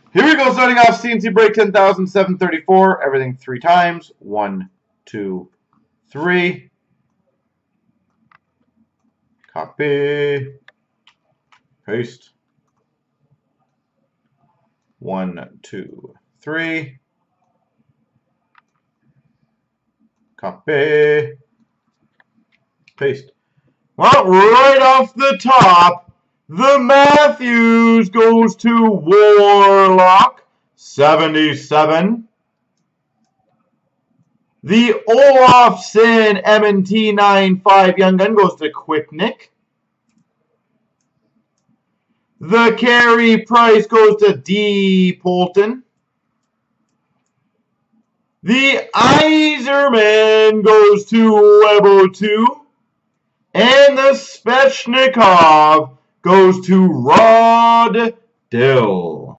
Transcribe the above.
Here we go, starting off CNC break 10,734. Everything 3 times. 1, 2, 3. Copy. Paste. 1, 2, 3. Copy. Paste. Well, right off the top, the Matthews goes to Warlock, 77. The Olofsson M&T 95 Young Gun goes to Quick Nick. The Carey Price goes to D. Polton. The Iserman goes to Webo 2. And the Svechnikov goes to Rod Dill.